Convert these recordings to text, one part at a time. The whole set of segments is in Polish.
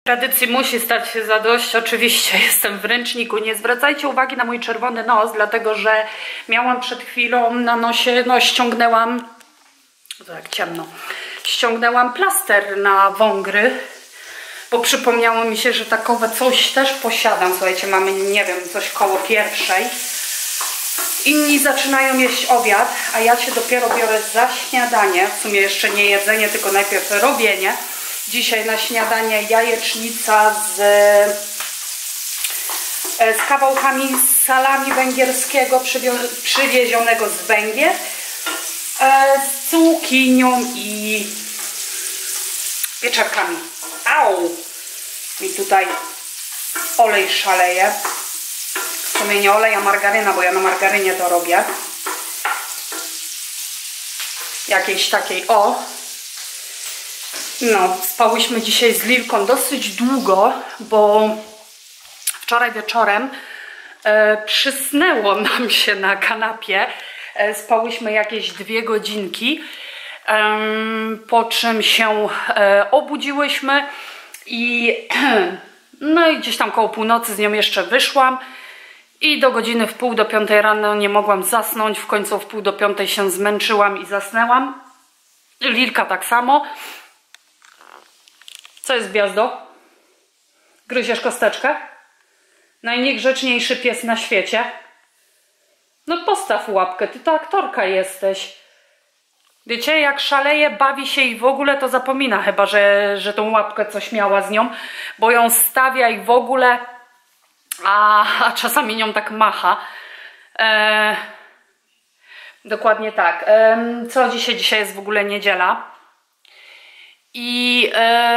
Tradycji musi stać się zadość. Oczywiście jestem w ręczniku. Nie zwracajcie uwagi na mój czerwony nos, dlatego że miałam przed chwilą na nosie, no ściągnęłam, to jak ciemno, ściągnęłam plaster na wągry, bo przypomniało mi się, że takowe coś też posiadam. Słuchajcie, mamy, nie wiem, coś koło 1:00. Inni zaczynają jeść obiad, a ja się dopiero biorę za śniadanie. W sumie jeszcze nie jedzenie, tylko najpierw robienie. Dzisiaj na śniadanie jajecznica z kawałkami salami węgierskiego przywiezionego z Węgier, z cukinią i pieczarkami. Au! Mi tutaj olej szaleje. W sumie nie olej, a margaryna, bo ja na margarynie to robię. Jakiejś takiej, o! No, spałyśmy dzisiaj z Lilką dosyć długo, bo wczoraj wieczorem przysnęło nam się na kanapie. Spałyśmy jakieś 2 godzinki, po czym się obudziłyśmy i no i gdzieś tam koło północy z nią jeszcze wyszłam i do godziny w 4:45 rano nie mogłam zasnąć. W końcu w 4:45 się zmęczyłam i zasnęłam. Lilka tak samo. Co jest, gwiazdo? Gryziesz kosteczkę? Najniegrzeczniejszy pies na świecie. No postaw łapkę, ty to aktorka jesteś. Wiecie, jak szaleje, bawi się i w ogóle to zapomina chyba, że tą łapkę coś miała z nią, bo ją stawia i w ogóle, a czasami nią tak macha. Dokładnie tak. Co dzisiaj? Dzisiaj jest w ogóle niedziela. I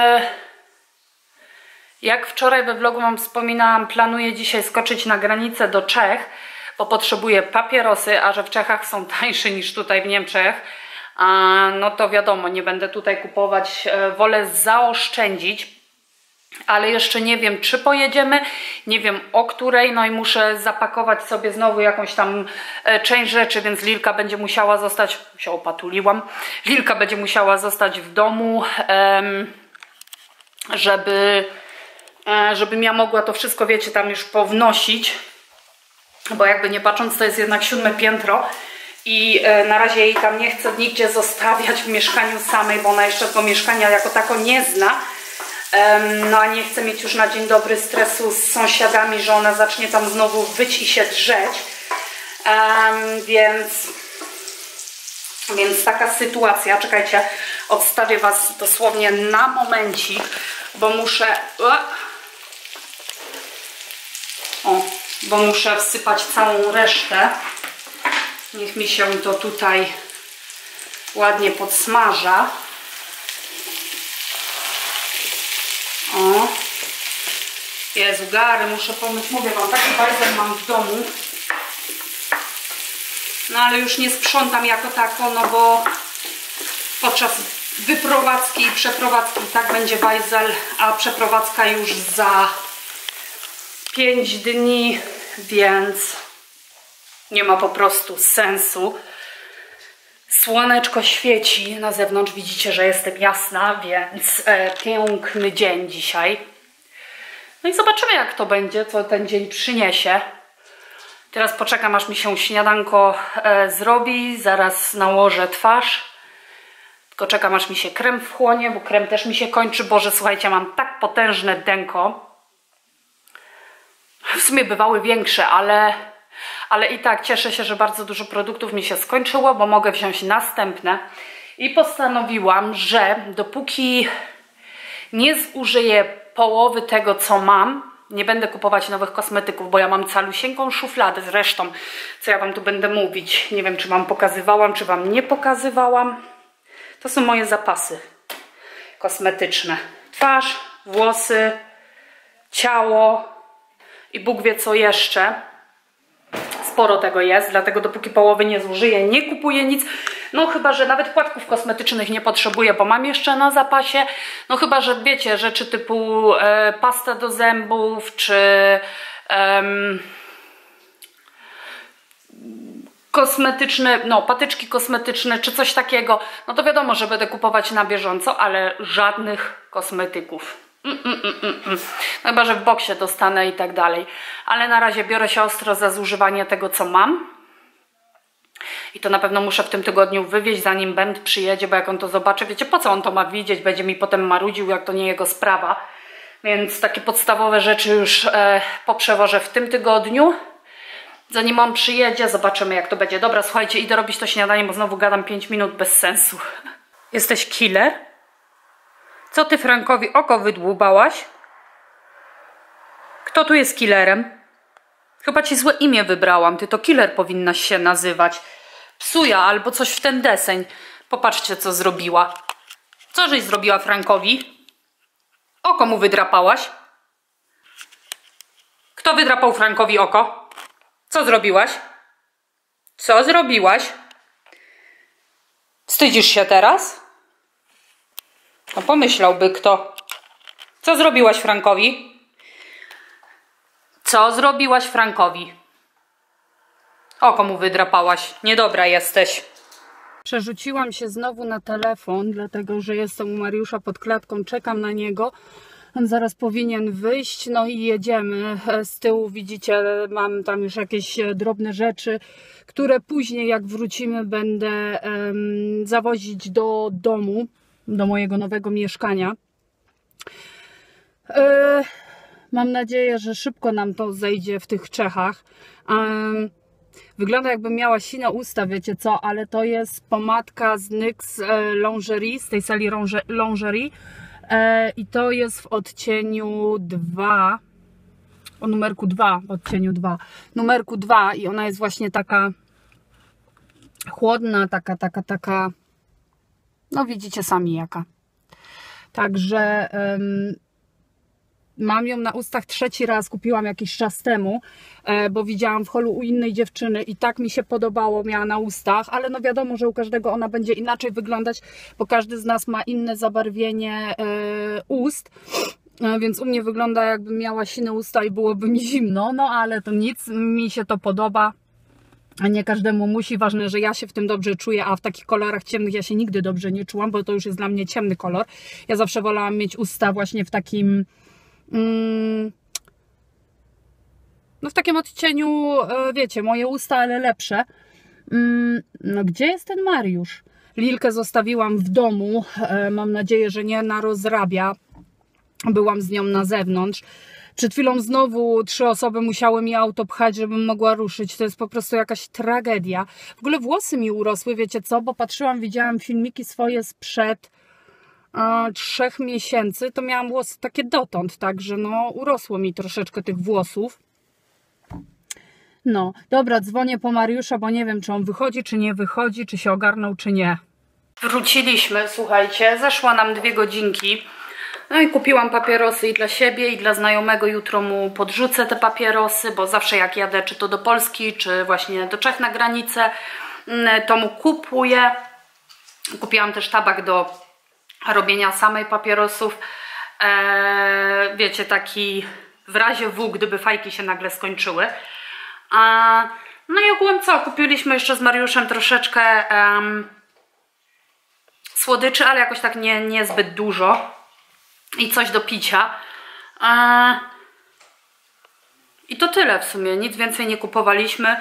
jak wczoraj we vlogu wam wspominałam, planuję dzisiaj skoczyć na granicę do Czech, bo potrzebuję papierosy, a że w Czechach są tańsze niż tutaj w Niemczech, no to wiadomo, nie będę tutaj kupować, wolę zaoszczędzić, ale jeszcze nie wiem, czy pojedziemy, nie wiem o której, no i muszę zapakować sobie znowu jakąś tam część rzeczy, więc Lilka będzie musiała zostać, się opatuliłam, Lilka będzie musiała zostać w domu, żebym ja mogła to wszystko, wiecie, tam już pownosić, bo jakby nie patrząc, to jest jednak 7. piętro i na razie jej tam nie chcę nigdzie zostawiać w mieszkaniu samej, bo ona jeszcze tego mieszkania jako tako nie zna. No a nie chcę mieć już na dzień dobry stresu z sąsiadami, że ona zacznie tam znowu wyć i się drzeć. Więc taka sytuacja. Czekajcie, odstawię was dosłownie na momencik, bo muszę... bo muszę wsypać całą resztę. Niech mi się to tutaj ładnie podsmaża. O, Jezu, gary, muszę pomyć. Mówię wam, taki bajzel mam w domu. No ale już nie sprzątam jako tako, no bo podczas wyprowadzki i przeprowadzki tak będzie bajzel, a przeprowadzka już za 5 dni, więc nie ma po prostu sensu. Słoneczko świeci na zewnątrz, widzicie, że jestem jasna, więc piękny dzień dzisiaj. No i zobaczymy, jak to będzie, co ten dzień przyniesie. Teraz poczekam, aż mi się śniadanko zrobi, zaraz nałożę twarz. Tylko czekam, aż mi się krem wchłonie, bo krem też mi się kończy. Boże, słuchajcie, mam tak potężne denko. W sumie bywały większe, ale i tak cieszę się, że bardzo dużo produktów mi się skończyło, bo mogę wziąć następne. I postanowiłam, że dopóki nie zużyję połowy tego, co mam, nie będę kupować nowych kosmetyków, bo ja mam calusieńką szufladę. Zresztą, co ja wam tu będę mówić, nie wiem, czy wam pokazywałam, czy wam nie pokazywałam. To są moje zapasy kosmetyczne. Twarz, włosy, ciało i Bóg wie co jeszcze. Sporo tego jest, dlatego dopóki połowy nie zużyję, nie kupuję nic. No chyba, że nawet płatków kosmetycznych nie potrzebuję, bo mam jeszcze na zapasie. No chyba, że wiecie, rzeczy typu pasta do zębów, czy kosmetyczne, no patyczki kosmetyczne, czy coś takiego. No to wiadomo, że będę kupować na bieżąco, ale żadnych kosmetyków. Chyba, że w boksie dostanę i tak dalej. Ale na razie biorę się ostro za zużywanie tego, co mam. I to na pewno muszę w tym tygodniu wywieźć, zanim Bent przyjedzie, bo jak on to zobaczy, wiecie, po co on to ma widzieć, będzie mi potem marudził, jak to nie jego sprawa. Więc takie podstawowe rzeczy już poprzewożę w tym tygodniu. Zanim on przyjedzie, zobaczymy, jak to będzie. Dobra, słuchajcie, idę robić to śniadanie, bo znowu gadam 5 minut bez sensu. Jesteś killer? Co ty Frankowi oko wydłubałaś? Kto tu jest killerem? Chyba ci złe imię wybrałam. Ty to killer powinnaś się nazywać. Psuja albo coś w ten deseń. Popatrzcie, co zrobiła. Co żeś zrobiła Frankowi? Oko mu wydrapałaś? Kto wydrapał Frankowi oko? Co zrobiłaś? Co zrobiłaś? Wstydzisz się teraz? No pomyślałby kto. Co zrobiłaś Frankowi? Co zrobiłaś Frankowi? Oko mu wydrapałaś. Niedobra jesteś. Przerzuciłam się znowu na telefon, dlatego że jestem u Mariusza pod klatką, czekam na niego. On zaraz powinien wyjść, no i jedziemy. Z tyłu widzicie, mam tam już jakieś drobne rzeczy, które później jak wrócimy będę zawozić do domu, do mojego nowego mieszkania. Mam nadzieję, że szybko nam to zejdzie w tych Czechach. Wygląda jakbym miała sine usta, wiecie co, ale to jest pomadka z NYX Lingerie, z tej serii Lingerie. I to jest w odcieniu 2, o numerku 2, w odcieniu 2, numerku 2 i ona jest właśnie taka chłodna, taka, no widzicie sami jaka. Także mam ją na ustach trzeci raz, kupiłam jakiś czas temu, bo widziałam w holu u innej dziewczyny i tak mi się podobało, miała na ustach, ale no wiadomo, że u każdego ona będzie inaczej wyglądać, bo każdy z nas ma inne zabarwienie ust, więc u mnie wygląda jakbym miała sine usta i byłoby mi zimno, no ale to nic, mi się to podoba. A nie każdemu musi, ważne, że ja się w tym dobrze czuję, a w takich kolorach ciemnych ja się nigdy dobrze nie czułam, bo to już jest dla mnie ciemny kolor. Ja zawsze wolałam mieć usta właśnie w takim no w takim odcieniu, wiecie, moje usta, ale lepsze. No gdzie jest ten Mariusz? Lilkę zostawiłam w domu, mam nadzieję, że nie narozrabia. Byłam z nią na zewnątrz. Przed chwilą znowu 3 osoby musiały mi auto pchać, żebym mogła ruszyć. To jest po prostu jakaś tragedia. W ogóle włosy mi urosły, wiecie co? Bo patrzyłam, widziałam filmiki swoje sprzed 3 miesięcy, to miałam włosy takie dotąd, także no urosło mi troszeczkę tych włosów. No, dobra, dzwonię po Mariusza, bo nie wiem, czy on wychodzi, czy nie wychodzi, czy się ogarnął, czy nie. Wróciliśmy, słuchajcie, zeszła nam 2 godzinki. No i kupiłam papierosy i dla siebie, i dla znajomego. Jutro mu podrzucę te papierosy, bo zawsze jak jadę, czy to do Polski, czy właśnie do Czech na granicę, to mu kupuję. Kupiłam też tabak do robienia samej papierosów. Wiecie, taki w razie W, gdyby fajki się nagle skończyły. No i ogółem co? Kupiliśmy jeszcze z Mariuszem troszeczkę słodyczy, ale jakoś tak niezbyt dużo. I coś do picia. I to tyle w sumie. Nic więcej nie kupowaliśmy.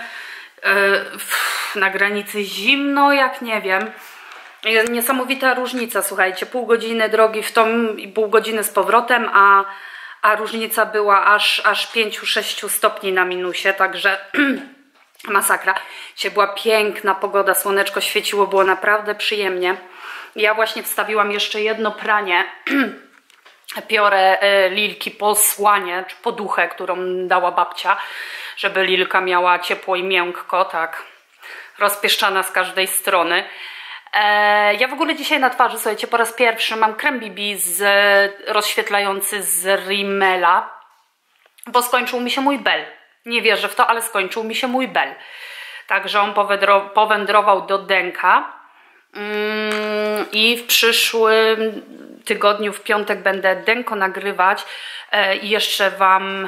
Na granicy zimno, jak nie wiem. Niesamowita różnica, słuchajcie. Pół godziny drogi w tą i pół godziny z powrotem, a różnica była aż 5-6 stopni na minusie, także masakra. Dzisiaj była piękna pogoda, słoneczko świeciło, było naprawdę przyjemnie. Ja właśnie wstawiłam jeszcze jedno pranie. Piorę Lilki po słanie, czy poduchę, którą dała babcia, żeby Lilka miała ciepło i miękko, tak rozpieszczana z każdej strony. Ja w ogóle dzisiaj na twarzy, słuchajcie, po raz pierwszy mam krem BB rozświetlający z Rimmela, bo skończył mi się mój Bell. Nie wierzę w to, ale skończył mi się mój Bell. Także on powędrował do Denka. I w przyszłym tygodniu, w piątek, będę Denko nagrywać i jeszcze wam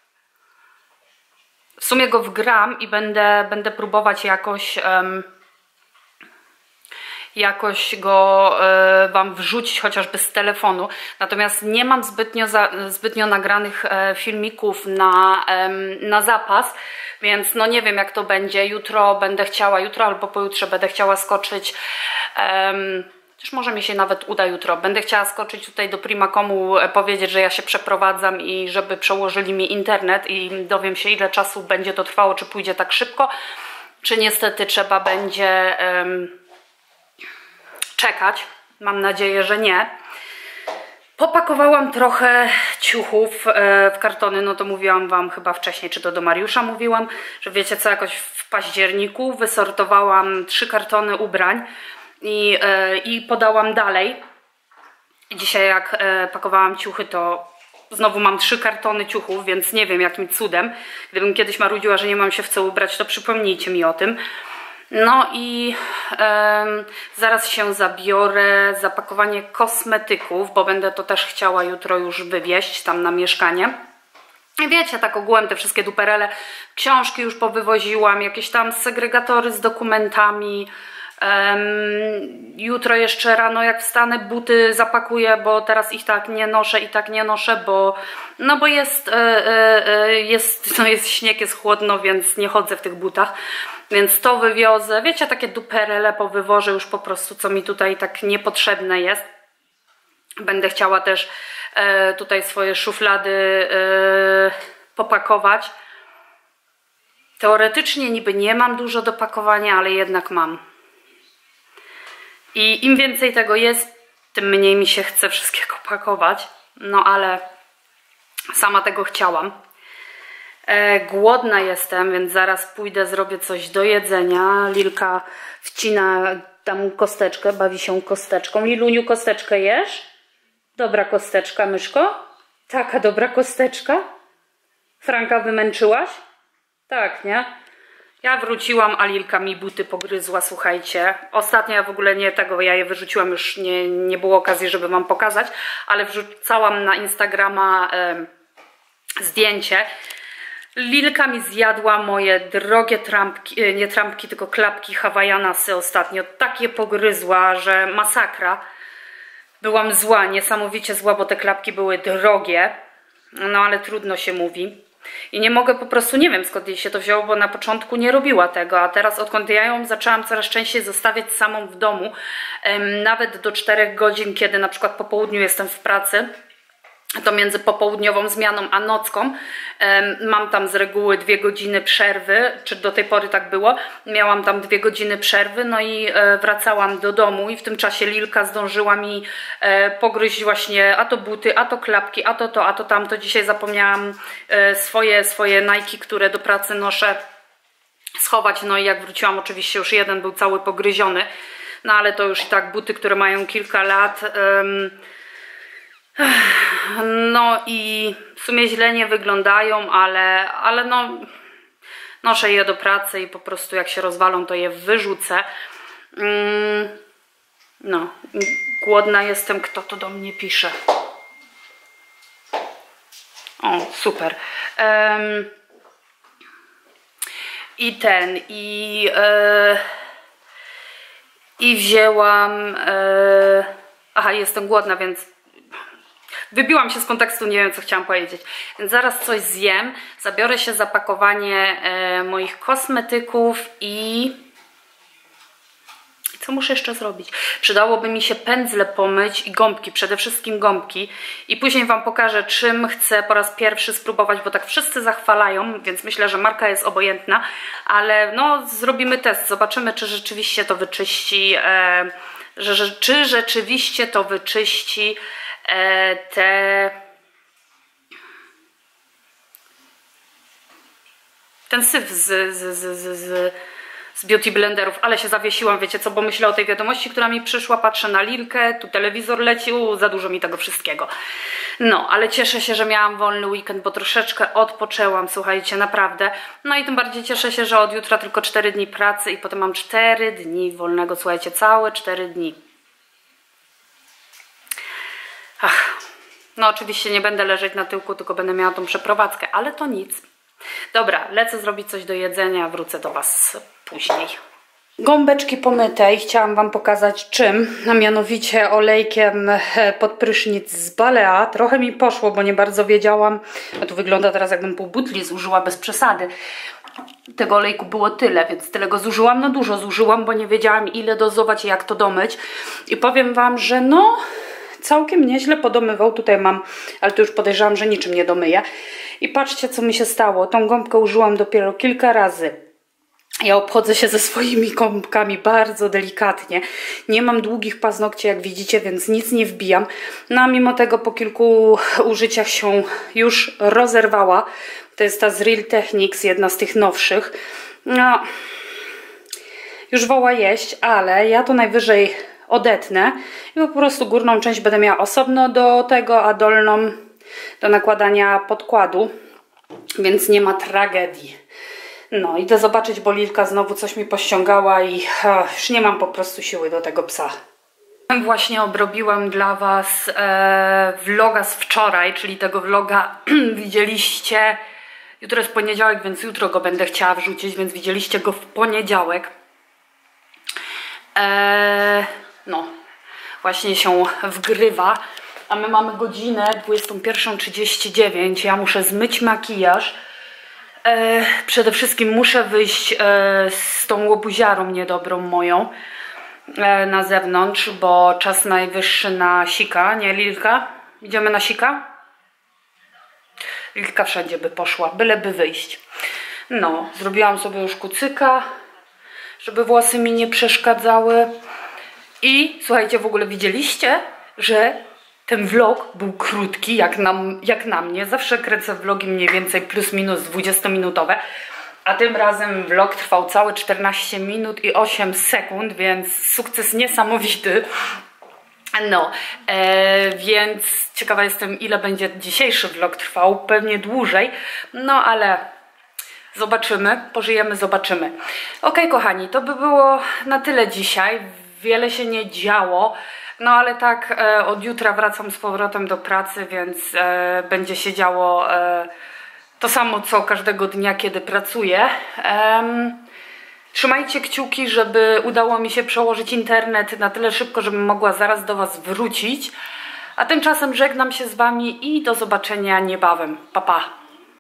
w sumie go wgram i będę próbować jakoś go Wam wrzucić, chociażby z telefonu. Natomiast nie mam zbytnio nagranych filmików na zapas, więc no nie wiem, jak to będzie. Jutro albo pojutrze będę chciała skoczyć. Też może mi się nawet uda jutro. Będę chciała skoczyć tutaj do Primacomu, powiedzieć, że ja się przeprowadzam i żeby przełożyli mi internet i dowiem się, ile czasu będzie to trwało, czy pójdzie tak szybko, czy niestety trzeba będzie czekać. Mam nadzieję, że nie. Popakowałam trochę ciuchów w kartony, no to mówiłam Wam chyba wcześniej, czy to do Mariusza mówiłam, że wiecie co, jakoś w październiku wysortowałam 3 kartony ubrań i podałam dalej. Dzisiaj jak pakowałam ciuchy, to znowu mam 3 kartony ciuchów, więc nie wiem jakim cudem. Gdybym kiedyś marudziła, że nie mam się w co ubrać, to przypomnijcie mi o tym. No i zaraz się zabiorę za pakowanie kosmetyków, bo będę to też chciała jutro już wywieźć tam na mieszkanie. I wiecie, tak ogółem te wszystkie duperele, książki już powywoziłam, jakieś tam segregatory z dokumentami. Jutro jeszcze rano jak wstanę, buty zapakuję, bo teraz ich tak nie noszę, bo jest śnieg, jest chłodno, więc nie chodzę w tych butach, więc to wywiozę. Wiecie, takie duperele powywożę już po prostu, co mi tutaj tak niepotrzebne jest. Będę chciała też tutaj swoje szuflady popakować. Teoretycznie niby nie mam dużo do pakowania, ale jednak mam. I im więcej tego jest, tym mniej mi się chce wszystkiego pakować. No ale sama tego chciałam. Głodna jestem, więc zaraz pójdę, zrobię coś do jedzenia. Lilka wcina tam kosteczkę, bawi się kosteczką. Liluniu, kosteczkę jesz? Dobra kosteczka, myszko? Taka dobra kosteczka? Franka wymęczyłaś? Tak, nie? Ja wróciłam, a Lilka mi buty pogryzła, słuchajcie. Ostatnio ja w ogóle ja je wyrzuciłam, już nie było okazji, żeby Wam pokazać, ale wrzucałam na Instagrama zdjęcie. Lilka mi zjadła moje drogie trampki, nie trampki, tylko klapki hawaianasy ostatnio. Tak je pogryzła, że masakra. Byłam zła, niesamowicie zła, bo te klapki były drogie. No ale trudno się mówi. I nie mogę po prostu, nie wiem skąd jej się to wzięło, bo na początku nie robiła tego, a teraz odkąd ja ją zaczęłam coraz częściej zostawiać samą w domu, nawet do 4 godzin, kiedy na przykład po południu jestem w pracy, to między popołudniową zmianą a nocką mam tam z reguły 2 godziny przerwy, czy do tej pory tak było, miałam tam 2 godziny przerwy, no i wracałam do domu i w tym czasie Lilka zdążyła mi pogryźć właśnie a to buty, a to klapki, a to tamto. Dzisiaj zapomniałam swoje Nike, które do pracy noszę, schować, no i jak wróciłam, oczywiście już jeden był cały pogryziony, no ale to już i tak buty, które mają kilka lat. No i w sumie źle nie wyglądają, ale no noszę je do pracy i po prostu jak się rozwalą, to je wyrzucę. No, głodna jestem. Kto to do mnie pisze? O, super. I wzięłam... Aha, jestem głodna, więc wybiłam się z kontekstu, nie wiem co chciałam powiedzieć. Więc zaraz coś zjem, zabiorę się za pakowanie moich kosmetyków i... Co muszę jeszcze zrobić? Przydałoby mi się pędzle pomyć i gąbki, przede wszystkim gąbki. I później Wam pokażę, czym chcę po raz pierwszy spróbować, bo tak wszyscy zachwalają, więc myślę, że marka jest obojętna. Ale no, zrobimy test, zobaczymy, czy rzeczywiście to wyczyści, czy rzeczywiście to wyczyści ten syf z beauty blenderów, ale się zawiesiłam, wiecie co, bo myślę o tej wiadomości, która mi przyszła, patrzę na Lilkę, tu telewizor lecił, za dużo mi tego wszystkiego. No, ale cieszę się, że miałam wolny weekend, bo troszeczkę odpoczęłam, słuchajcie, naprawdę. No i tym bardziej cieszę się, że od jutra tylko 4 dni pracy i potem mam 4 dni wolnego, słuchajcie, całe 4 dni. Ach, no oczywiście nie będę leżeć na tyłku, tylko będę miała tą przeprowadzkę, ale to nic. Dobra, lecę zrobić coś do jedzenia, wrócę do Was później. Gąbeczki pomyte i chciałam Wam pokazać czym, a mianowicie olejkiem pod prysznic z Balea. Trochę mi poszło, bo nie bardzo wiedziałam, a tu wygląda teraz jakbym pół butli zużyła bez przesady. Tego olejku było tyle, więc tyle go zużyłam, no dużo zużyłam, bo nie wiedziałam ile dozować i jak to domyć. I powiem Wam, że no całkiem nieźle podomywał. Tutaj mam, ale to już podejrzewam, że niczym nie domyję. I patrzcie co mi się stało, tą gąbkę użyłam dopiero kilka razy. Ja obchodzę się ze swoimi gąbkami bardzo delikatnie. Nie mam długich paznokci, jak widzicie, więc nic nie wbijam. No a mimo tego po kilku użyciach się już rozerwała. To jest ta z Real Techniques, jedna z tych nowszych. No, już woła jeść, ale ja to najwyżej odetnę i po prostu górną część będę miała osobno do tego, a dolną do nakładania podkładu, więc nie ma tragedii. No, idę zobaczyć, bo Lilka znowu coś mi pościągała i już nie mam po prostu siły do tego psa. Właśnie obrobiłam dla Was vloga z wczoraj, czyli tego vloga widzieliście, jutro jest poniedziałek, więc jutro go będę chciała wrzucić, więc widzieliście go w poniedziałek. No, właśnie się wgrywa, a my mamy godzinę 21:39, ja muszę zmyć makijaż. Przede wszystkim muszę wyjść z tą łobuziarą niedobrą moją na zewnątrz, bo czas najwyższy na sika, nie Lilka? Idziemy na sika? Lilka wszędzie by poszła, byleby wyjść. No, zrobiłam sobie już kucyka, żeby włosy mi nie przeszkadzały. I słuchajcie, w ogóle widzieliście, że ten vlog był krótki, jak na mnie. Zawsze kręcę vlogi mniej więcej plus minus 20-minutowe, a tym razem vlog trwał całe 14 minut i 8 sekund, więc sukces niesamowity. No, więc ciekawa jestem, ile będzie dzisiejszy vlog trwał, pewnie dłużej, no ale zobaczymy, pożyjemy, zobaczymy. Ok, kochani, to by było na tyle dzisiaj, wiele się nie działo. No ale tak, od jutra wracam z powrotem do pracy, więc będzie się działo to samo co każdego dnia, kiedy pracuję. Trzymajcie kciuki, żeby udało mi się przełożyć internet na tyle szybko, żebym mogła zaraz do Was wrócić. A tymczasem żegnam się z Wami i do zobaczenia niebawem. Pa, pa!